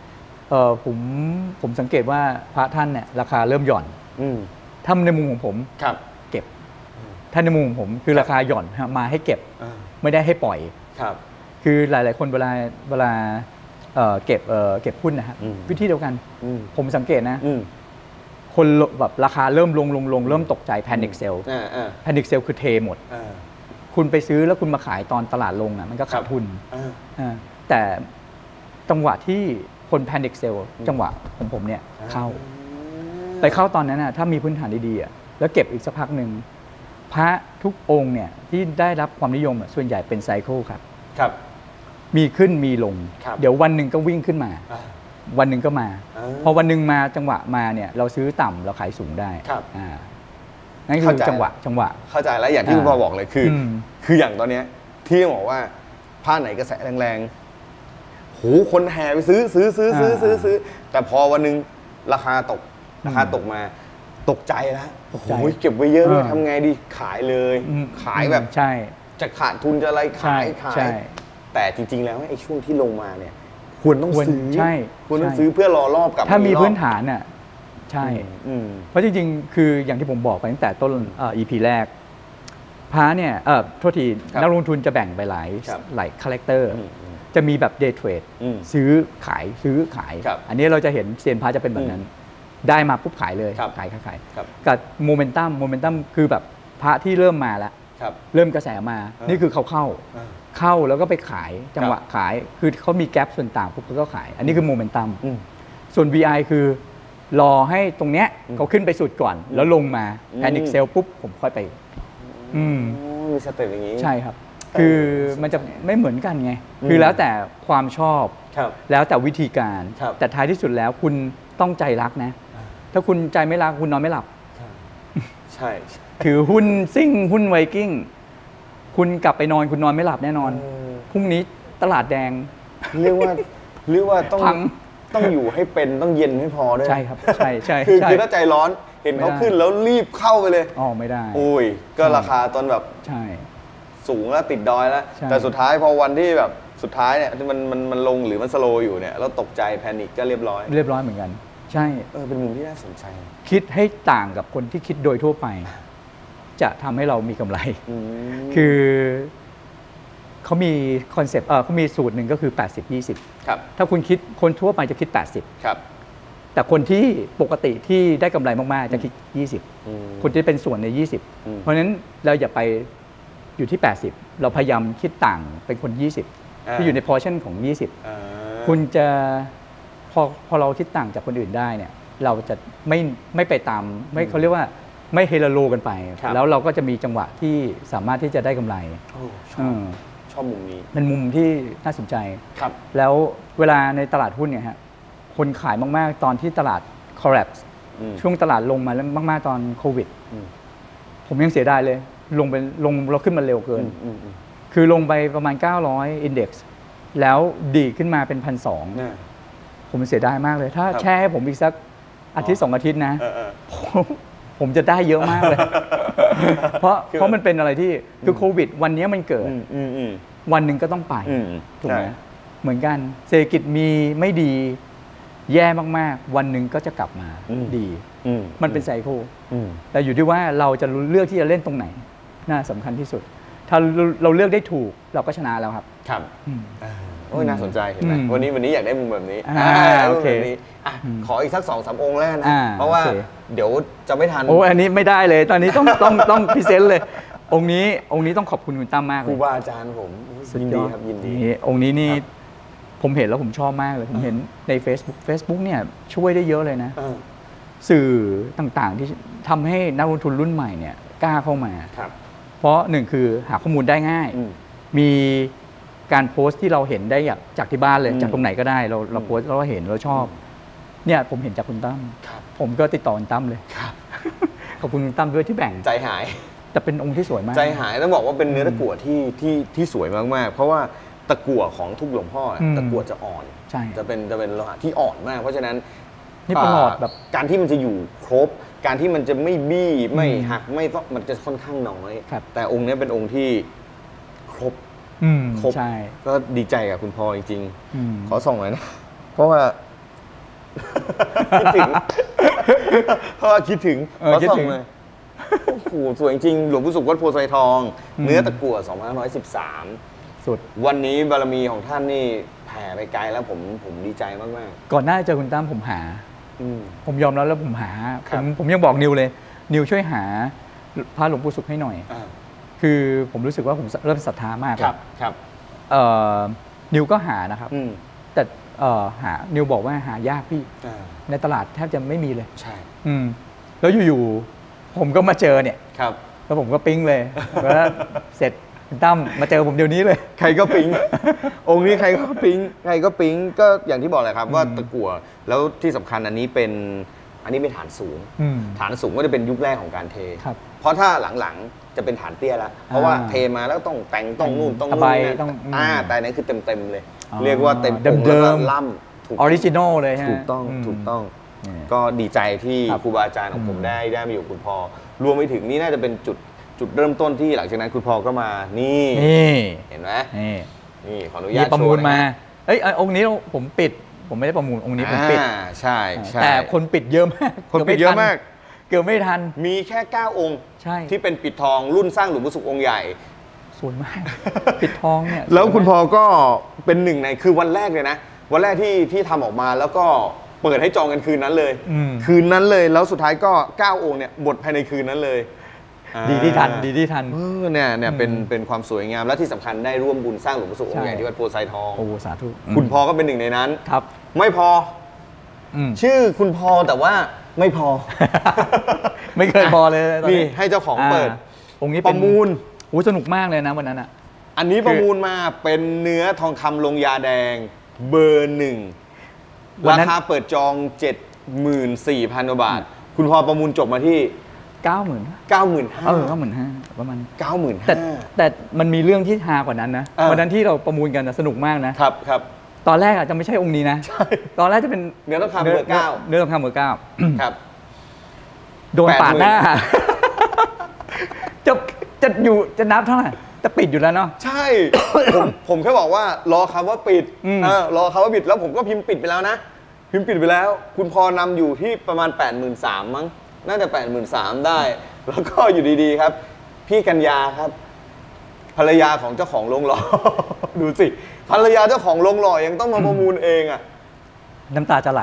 Speaker 1: ผมสังเกตว่าพระท่านเนี่ยราคาเริ่มหย่อนถ้าในมุมของผมเก็บถ้าในมุมของผมคือราคาหย่อนมาให้เก็บไม่ได้ให้ปล่อยคือหลายๆคนเวลาเก็บหุ้นนะครับวิธีเดียวกันผมสังเกตนะคนแบบราคาเริ่มลงเริ่มตกใจแพนิคเซลคือเทหมดคุณไปซื้อแล้วคุณมาขายตอนตลาดลงมันก็ขาดทุนแต่จังหวะที่คนแพนิคเซลจังหวะของผมเนี่ยเข้าตอนนั้นถ้ามีพื้นฐานดีๆแล้วเก็บอีกสักพักหนึ่งพระทุกองค์เนี่ยที่ได้รับความนิยมส่วนใหญ่เป็นไซเคิลครับมีขึ้นมีลงเดี๋ยววันหนึ่งก็วิ่งขึ้นมาวันหนึ่งก็มาพอวันหนึ่งมาจังหวะมาเนี่ยเราซื้อต่ำเราขายสูงได้นั่นคือจังหวะ
Speaker 2: เข้าใจแล้วอย่างที่คุณพ่อบอกเลยคืออย่างตอนนี้ที่บอกว่าผ้าไหนกระแสแรงๆโหคนแห่ไปซื้อแต่พอวันหนึ่งราคาตกมาตกใจแล้วโอ้โหเก็บไว้เยอะด้วยทำไงดีขายเลยขายแบบ
Speaker 1: ใช่
Speaker 2: จะขาดทุนจะอะไรขายแต่จริงๆแล้วไอ้ช่วงที่ลงมาเนี่ยควรต้องซื้อควรต้องซื้อเพื่อรอรอบกับ
Speaker 1: ถ้ามีพื้นฐานน่ะใช่เพราะจริงๆคืออย่างที่ผมบอกไปตั้งแต่ต้นEP แรกพระเนี่ยโทษทีนักลงทุนจะแบ่งไปหลายคาแรคเตอร์จะมีแบบเดย์เทรดซื้อขายอันนี้เราจะเห็นเซียนพระจะเป็นแบบนั้นได้มาปุ๊บขายเลยขายกับโมเมนตัมคือแบบพระที่เริ่มมาแล้วเริ่มกระแสมานี่คือเขาเข้าแล้วก็ไปขายจังหวะขายคือเขามีแกลบส่วนต่างปุ๊บก็ขายอันนี้คือโมเมนตัมส่วน VI คือรอให้ตรงเนี้ยเขาขึ้นไปสุดก่อนแล้วลงมาแพนิคเซลปุ๊บผมค่อยไป
Speaker 2: มีสเต็ปอย่างนี้
Speaker 1: ใช่ครับคือมันจะไม่เหมือนกันไงคือแล้วแต่ความชอบแล้วแต่วิธีการแต่ท้ายที่สุดแล้วคุณต้องใจรักนะถ้าคุณใจไม่รักคุณนอนไม่หลับ
Speaker 2: ใช่
Speaker 1: ถือหุ้นซิ่งหุ้นไวกิ้งคุณกลับไปนอนคุณนอนไม่หลับแน่นอนพรุ่งนี้ตลาดแดง
Speaker 2: เรียกว่าต้องอยู่ให้เป็นต้องเย็นให้พอด้วย
Speaker 1: ใช่ครับใช่ใช่
Speaker 2: คือถ้าใจร้อนเห็นเขาขึ้นแล้วรีบเข้าไปเลย
Speaker 1: อ๋อไม่ได้
Speaker 2: โอ้ยก็ราคาตอนแบบ
Speaker 1: ใช่
Speaker 2: สูงแล้วติดดอยแล้วแต่สุดท้ายพอวันที่แบบสุดท้ายเนี่ยที่มันลงหรือมันสโลอยู่เนี่ยแล้วตกใจแพนิคก็เรียบร้อย
Speaker 1: เหมือนกันใช่
Speaker 2: เป็นมุมที่น่าสนใจ
Speaker 1: คิดให้ต่างกับคนที่คิดโดยทั่วไปจะทำให้เรามีกำไรคือเขามีคอนเซปต์เขามีสูตรหนึ่งก็คือ80-20
Speaker 2: ครับ
Speaker 1: ถ้าคุณคิดคนทั่วไปจะคิด80
Speaker 2: ครับ
Speaker 1: แต่คนที่ปกติที่ได้กำไรมากๆจะคิด20คนที่เป็นส่วนใน20เพราะฉะนั้นเราอย่าไปอยู่ที่80เราพยายามคิดต่างเป็นคน20ที่อยู่ในพอร์ชั่นของ20คุณจะพอเราคิดต่างจากคนอื่นได้เนี่ยเราจะไม่ไปตามไม่เขาเรียกว่าไม่เฮลโลกันไปแล้วเราก็จะมีจังหวะที่สามารถที่จะได้กำไร
Speaker 2: ชอบมุมนี้
Speaker 1: เป็นมุมที่น่าสนใจ
Speaker 2: ครับ
Speaker 1: แล้วเวลาในตลาดหุ้นเนี่ยฮะคนขายมากๆตอนที่ตลาด collapse ช่วงตลาดลงมาแล้วมากๆตอนโควิดผมยังเสียดายเลยลงเราขึ้นมาเร็วเกินคือลงไปประมาณ900 index แล้วดีขึ้นมาเป็น 1,200 ผมเสียดายมากเลยถ้าแช่ให้ผมอีกสักอาทิตย์2 อาทิตย์นะผมจะได้เยอะมากเลยเพราะมันเป็นอะไรที่คือโควิดวันนี้มันเกิดวันหนึ่งก็ต้องไปถูกไหมเหมือนกันเศรษฐกิจมีไม่ดีแย่มากๆวันหนึ่งก็จะกลับมาดีมันเป็นไซเคิลแต่อยู่ที่ว่าเราจะเลือกที่จะเล่นตรงไหนน่าสำคัญที่สุดถ้าเราเลือกได้ถูกเราก็ชนะแล้วครับ
Speaker 2: ครับโอ้ยน่าสนใจเห็นไหมวันนี้อยากได้มุมแบบนี้
Speaker 1: โอเค
Speaker 2: ขออีกสัก 2-3 องค์แล้วนะเพราะว่าเดี๋ยวจะไม่ทัน
Speaker 1: โอ้อันนี้ไม่ได้เลยตอนนี้ต้องพรีเซนต์เลยองค์นี้ต้องขอบคุณคุณตั้มมากเลย
Speaker 2: ครูบาอาจารย์ผมยินดีครับยินดี
Speaker 1: องค์นี้นี่ผมเห็นแล้วผมชอบมากเลยผมเห็นใน Facebook เนี่ยช่วยได้เยอะเลยนะสื่อต่างๆที่ทำให้นักลงทุนรุ่นใหม่เนี่ยกล้าเข้ามาเพราะหนึ่งคือหาข้อมูลได้ง่ายมีการโพสต์ที่เราเห็นได้จากที่บ้านเลยจากตรงไหนก็ได้เราโพสต์เราก็เห็นเราชอบเนี่ยผมเห็นจากคุณตั้มผมก็ติดต่อคุณตั้มเลยขอบคุณคุณตั้มด้วยที่แบ่ง
Speaker 2: ใจหาย
Speaker 1: แต่เป็นองค์ที่สวยมาก
Speaker 2: ใจหายต้องบอกว่าเป็นเนื้อตะกั่วที่สวยมากๆเพราะว่าตะกั่วของทุกหลวงพ่อตะกั่วจะอ่อนจะเป็นโลหะที่อ่อนมากเพราะฉะนั้น
Speaker 1: นี่ประหลอดแบบ
Speaker 2: การที่มันจะอยู่ครบการที่มันจะไม่บี้ไม่หักไม่ต้องมันจะค่อนข้างน้อยแต่องค์นี้เป็นองค์ที่ครบ
Speaker 1: ใช่
Speaker 2: ก็ดีใจกับคุณพ่อจริงๆขอส่งหน่อยนะเพราะว่าคิดถึงขอส่งเลยโอ้โหสวยจริงหลวงปู่สุขวัดโพไซทองเนื้อตะกั่ว2513
Speaker 1: สุด
Speaker 2: วันนี้บารมีของท่านนี่แผ่ไปไกลแล้วผมดีใจมาก
Speaker 1: ๆก่อนหน้าเจอคุณตั้มผมหาผมยอมแล้วผมหาผมยังบอกนิวเลยนิวช่วยหาพระหลวงปู่สุขให้หน่อยคือผมรู้สึกว่าผมเริ่มศรัทธามาก
Speaker 2: ครับ
Speaker 1: นิวก็หานะครับแต่หานิวบอกว่าหายากพี่ในตลาดแทบจะไม่มีเลย
Speaker 2: ใช่
Speaker 1: แล้วอยู่ๆผมก็มาเจอเนี่ยแล้วผมก็ปิ๊งเลยแล้วเสร็จตั้มมาเจอผมเดี๋ยวนี้เลย
Speaker 2: ใครก็ปิ๊งองค์นี้ใครก็ปิ๊งก็อย่างที่บอกเลยครับว่าตะกั่วแล้วที่สำคัญอันนี้เป็นฐานสูงก็จะเป็นยุคแรกของการเทเพราะถ้าหลังๆจะเป็นฐานเตี้ยแล้วเพราะว่าเทมาแล้วต้องแต่งต้องนู่นต้องนี่แต่นั้นคือเต็มเลยเรียกว่าเต็มแล้วก็ล่ำ
Speaker 1: ออริจินอลเลย
Speaker 2: ถูกต้องก็ดีใจที่ครูบาอาจารย์ของผมได้มาอยู่คุณพ่อรวมไปถึงนี่น่าจะเป็นจุดเริ่มต้นที่หลังจากนั้นคุณพ่อก็มานี่เห็นไหมนี่ขออนุญาต
Speaker 1: ประมูลมาองค์นี้ผมปิดผมไม่ได้ประมูลองค์นี้ผมปิด
Speaker 2: ใช่
Speaker 1: แต่คนปิดเยอะมากเกือบไม่ทัน
Speaker 2: มีแค่9องค์ที่เป็นปิดทองรุ่นสร้างหลวงปู่สุของค์ใหญ่
Speaker 1: สวยมากปิดทองเนี่ย
Speaker 2: แล้วคุณพ่อก็เป็นหนึ่งในคือวันแรกเลยนะวันแรกที่ทำออกมาแล้วก็เปิดให้จองกันคืนนั้นเลยแล้วสุดท้ายก็9องค์เนี่ยหมดภายในคืนนั้นเลย
Speaker 1: ดีที่ทัน
Speaker 2: เนี่ยเป็นความสวยงามและที่สำคัญได้ร่วมบุญสร้างหลวงปู่สุของค์ใหญ่ที่วัดโพไซทอง
Speaker 1: โอ้สาธุ
Speaker 2: คุณพ่อก็เป็นหนึ่งในนั้น
Speaker 1: ครับ
Speaker 2: ไม่พอชื่อคุณพ่อแต่ว่าไม่พอ
Speaker 1: ไม่เคยพอเลย
Speaker 2: นี่ให้เจ้าของเปิด
Speaker 1: องค์นี้
Speaker 2: ประมูล
Speaker 1: สนุกมากเลยนะวันนั้น
Speaker 2: อันนี้ประมูลมาเป็นเนื้อทองคำลงยาแดงเบอร์1ราคาเปิดจอง 74,000 กว่าบาทคุณพ่อประมูลจบมาที่ 95,000
Speaker 1: 95,000ประมาณ
Speaker 2: 95,000
Speaker 1: แต่มันมีเรื่องที่ฮากว่านั้นนะวันนั้นที่เราประมูลกันสนุกมากนะครับ
Speaker 2: ครับ
Speaker 1: ตอนแรกอาจจะไม่ใช่องค์นี้นะตอนแรกจะเป็น
Speaker 2: เนื้อทองคำเบอร์ 9
Speaker 1: เนื้อทองคำเบอร์ 9
Speaker 2: ครับ
Speaker 1: โดนปาดหน้าจะนับเท่าไหร่จะปิดอยู่แล้วเนาะ
Speaker 2: ใช่ ผมแค่บอกว่ารอคำว่าปิดรอคำว่าปิดแล้วผมก็พิมพ์ปิดไปแล้วนะพิมพ์ปิดไปแล้วคุณพอนำอยู่ที่ประมาณ 83,000 มั้งน่าจะ 83,000 ได้แล้วก็อยู่ดีๆครับพี่กัญญาครับภรรยาของเจ้าของโรงหล่อ ดูสิภรรยาเจ้าของโรงหล่อยังต้องมาประมูลเองอ่ะ
Speaker 1: น้ำตาจะไหล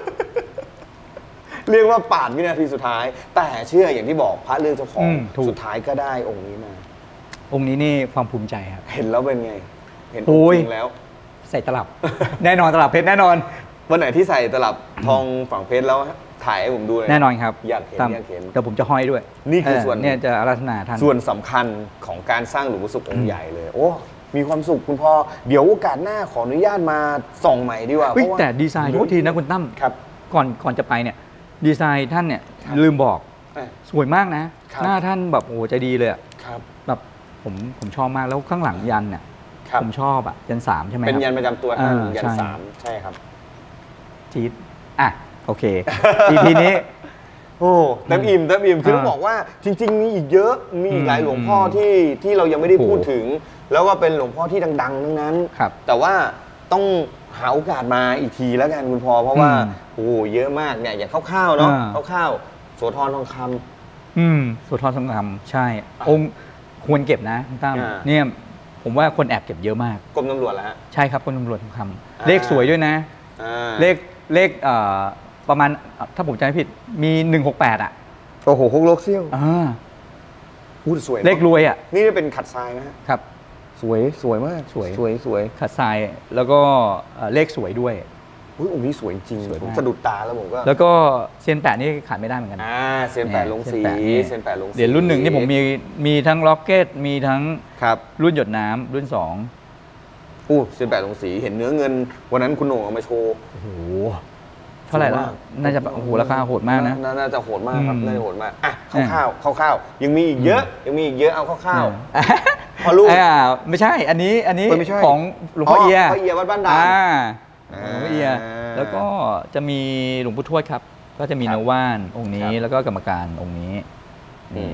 Speaker 2: เรียกว่าปาดวินาทีสุดท้ายแต่เชื่ออย่างที่บอกพระเลือกเจ้าของสุดท้ายก็ได้องค์นี้มา
Speaker 1: องค์นี้นี่ความภูมิใจครับ
Speaker 2: เห็นแล้วเป็นไงเห็นจริงแล้ว
Speaker 1: ใส่ตลับ แน่นอนตลับเพชรแน่นอน
Speaker 2: วันไหนที่ใส่ตลับทองฝั่งเพชรแล้วถ่ายให้ผมดูเลย
Speaker 1: แน่นอนครับ
Speaker 2: อยากเห็น
Speaker 1: เดี๋ยวผมจะห้อยด้วย
Speaker 2: นี่คือส่วน
Speaker 1: เนี่ยจะอาราธนาท่าน
Speaker 2: ส่วนสำคัญของการสร้างหลวงปู่ศุกร์องค์ใหญ่เลยโอ้มีความสุขคุณพ่อเดี๋ยวโอกาสหน้าขออนุญาตมาส่องใหม่ดีกว่าเพราะว่า
Speaker 1: แต่ดีไซน์ทุกทีนะคุณตั้ม
Speaker 2: ครับ
Speaker 1: ก่อนจะไปเนี่ยดีไซน์ท่านเนี่ยลืมบอกสวยมากนะหน้าท่านแบบโอ้ใจดีเลยแบบผมชอบมากแล้วข้างหลังยันเนี่ยผมชอบอ่ะยัน3ใช่ไหม
Speaker 2: เป็นยันประจำตัวท่านยัน3ใช่ครับ
Speaker 1: จี๊ดอ่ะโอเค EP นี้
Speaker 2: โอ้เต็มอิ่มคือต้องบอกว่าจริงๆมีอีกเยอะมีอีกหลายหลวงพ่อที่เรายังไม่ได้พูดถึงแล้วก็เป็นหลวงพ่อที่ดังๆทั้งนั้นแต่ว่าต้องหาโอกาสมาอีกทีแล้วกันคุณพ่อเพราะว่าโอ้เยอะมากเนี่ยอย่างคร่าวๆเนาะคร่าวๆโสธรทองค
Speaker 1: ำโสธรทองคำใช่องค์ควรเก็บนะคุณตั้มเนี่ยผมว่าคนแอบเก็บเยอะมาก
Speaker 2: กรมตำรวจแล้ว
Speaker 1: ใช่ครับกรมตำรวจทองคำเลขสวยด้วยนะเลขประมาณถ้าผมจำไม่ผิดมี168อ่ะ
Speaker 2: โอ้โห6 โลกเซี่ยวพูดสวย
Speaker 1: เลขรวยอ่ะ
Speaker 2: นี่เป็นขัดทรายนะครับสวยมากสวย
Speaker 1: ขัดทรายแล้วก็เลขสวยด้วย
Speaker 2: องค์นี้สวยจริงผมสะดุดตาแล้วผมก็
Speaker 1: แล้วก็เซียนแปดนี่ขาดไม่ได้เหมือนกัน
Speaker 2: เซียนแปดลงสีเซียนแปดลงสี
Speaker 1: เหรียญรุ่นหนึ่งนี่ผมมีทั้งล็อกเก็ตมีทั้งรุ่นหยดน้ำรุ่น2
Speaker 2: เซียนแปดลงสีเห็นเนื้อเงินวันนั้นคุณโหน่งเอามาโชว์
Speaker 1: โอ้โหเท่าไหร่ล่ะน่าจะโอ้โหราคาโหดมากนะ
Speaker 2: น่าจะโหดมากครับน่าจะโหดมากคร่าวยังมีอีกเยอะเอาคร่าวพอลูก
Speaker 1: ไม่ใช่อันนี้ของหลวงพ่อเอีย
Speaker 2: วัดบ้านด่าน
Speaker 1: หลวงพ่อเอียแล้วก็จะมีหลวงปู่ทวดครับก็จะมีนว่านองค์นี้แล้วก็กรรมการองค์นี้นี่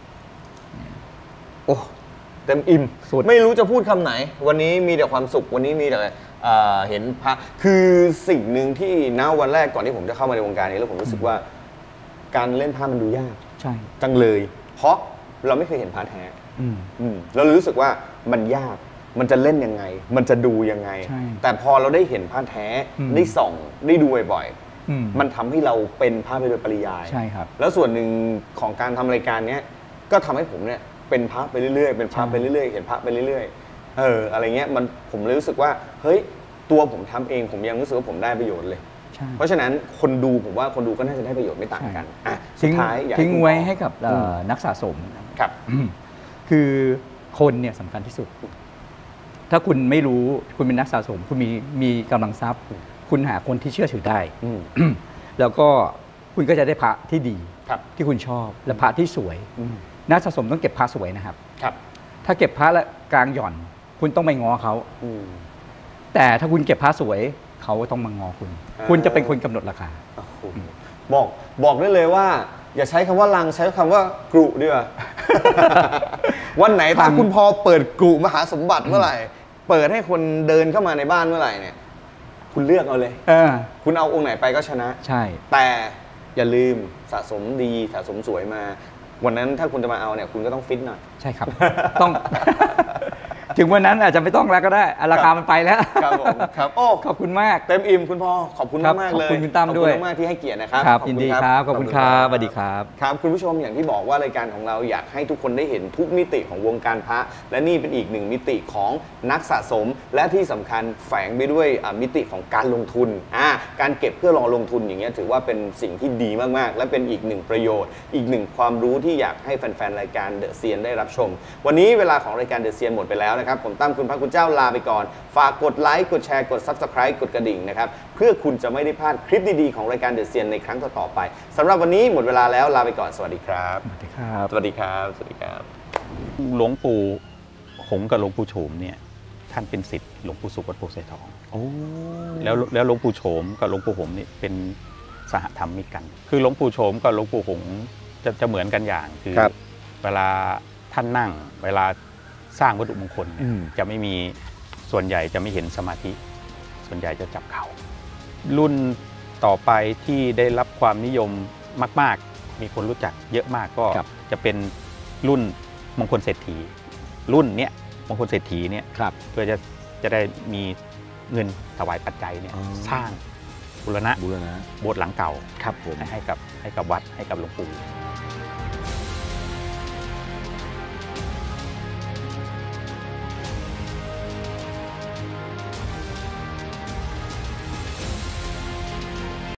Speaker 2: โอ้เต็มอิ่มไม่รู้จะพูดคำไหนวันนี้มีแต่ความสุขวันนี้มีแต่เห็นพระคือสิ่งหนึ่งที่ณวันแรกก่อนที่ผมจะเข้ามาในวงการนี้แล้วผมรู้สึกว่าการเล่นพระมันดูยาก
Speaker 1: ใช่
Speaker 2: จังเลยเพราะเราไม่เคยเห็นพระแท้เรารู้สึกว่ามันยากมันจะเล่นยังไงมันจะดูยังไงแต่พอเราได้เห็นพระแท้ได้ส่องได้ดูบ่อยๆมันทำให้เราเป็นพระไปโดยปริยาย
Speaker 1: ใช่ครับ
Speaker 2: แล้วส่วนหนึ่งของการทำรายการนี้ก็ทำให้ผมเนี่ยเป็นพระไปเรื่อยๆเป็นพระไปเรื่อยๆเห็นพระไปเรื่อยๆอะไรเงี้ยผมเลยรู้สึกว่าเฮ้ยตัวผมทำเองผมยังรู้สึกว่าผมได้ประโยชน์เลยเพราะฉะนั้นคนดูผมว่าคนดูก็น่าจะได้ประโยชน์ไม่ต่างกันสุดท้าย
Speaker 1: ทิ้งไว้ให้กับนักสะสม
Speaker 2: ครับ
Speaker 1: คือคนเนี่ยสำคัญที่สุดถ้าคุณไม่รู้คุณเป็นนักสะสมคุณมีกำลังทรัพย์คุณหาคนที่เชื่อถือได้แล้วก็คุณก็จะได้พระที่ดีที่คุณชอบและพระที่สวยนักสะสมต้องเก็บพระสวยนะครับถ้าเก็บพระและกลางหย่อนคุณต้องไปง้อเขาแต่ถ้าคุณเก็บพระสวยเขาต้องมางอคุณจะเป็นคนกำหนดราคา
Speaker 2: บอกได้เลยว่าอย่าใช้คำว่าลังใช้คำว่ากรุดีกว่าวันไหนถ้าคุณพอเปิดกรุมหาสมบัติเมื่อไหร่เปิดให้คนเดินเข้ามาในบ้านเมื่อไหร่เนี่ยคุณเลือกเอาเลยคุณเอาองค์ไหนไปก็ชนะ
Speaker 1: ใช่
Speaker 2: แต่อย่าลืมสะสมดีสะสมสวยมาวันนั้นถ้าคุณจะมาเอาเนี่ยคุณก็ต้องฟิตหน่อย
Speaker 1: ใช่ครับต้อง ถึงวันนั้นอาจจะไม่ต้องแล้วก็ได้ราคามันไปแล้ว
Speaker 2: ครับผมครับโอ้
Speaker 1: ขอบคุณมาก
Speaker 2: เต็มอิ่มคุณพ่อขอบคุณมากเลย
Speaker 1: ขอบคุณคุณตั้มด้วย
Speaker 2: ขอบคุณมากที่ให้เกียรตินะครับ
Speaker 1: ครับยินดีครับขอบคุณครับสวัสดีครับ
Speaker 2: ครับคุณผู้ชมอย่างที่บอกว่ารายการของเราอยากให้ทุกคนได้เห็นทุกมิติของวงการพระและนี่เป็นอีกหนึ่งมิติของนักสะสมและที่สำคัญแฝงไปด้วยมิติของการลงทุนการเก็บเพื่อรอลงทุนอย่างเงี้ยถือว่าเป็นสิ่งที่ดีมากๆและเป็นอีกหนึ่งประโยชน์อีกหนึ่งความรู้ที่อยากให้แฟนๆรายการเดอะเซียนได้รับชมวันนี้เวลาของรายการเดอะเซียนหมดไปแล้วนะครับผมตั้มคุณพระคุณเจ้าลาไปก่อนฝากกดไลค์กดแชร์กด Subscribe กดกระดิ่งนะครับเพื่อคุณจะไม่ได้พลาดคลิปดีๆของรายการเดอะเซียนในครั้งต่อๆไปสำหรับวันนี้หมดเวลาแล้วลาไปก่อนสวัสดีครับ
Speaker 1: สวัสดีครับ
Speaker 2: สวัสดีครับสวัสดีครับ
Speaker 3: หลวงปู่หงส์กับหลวงปู่โฉมเนี่ยท่านเป็นศิษย์หลวงปู่สุขวัดโพธิ์ไทรทองแล้วหลวงปู่โฉมกับหลวงปู่หงส์นี่เป็นสหธรรมิกกัน คือหลวงปู่โฉมกับหลวงปู่หงส์จะเหมือนกันอย่างคือเวลาท่านนั่งเวลาสร้างวัตถุมงคลจะไม่มีส่วนใหญ่จะไม่เห็นสมาธิส่วนใหญ่จะจับเข่ารุ่นต่อไปที่ได้รับความนิยมมากๆมีคนรู้จักเยอะมากก็จะเป็นรุ่นมงคลเศรษฐีรุ่นเนี้ยมงคลเศรษฐีเนี่ยเพื่อจะได้มีเงินถวายปัจจัยเนี่ยสร้างบูรณะโบสถ์หลังเก่าให้กับวัดให้กับหลวงปู่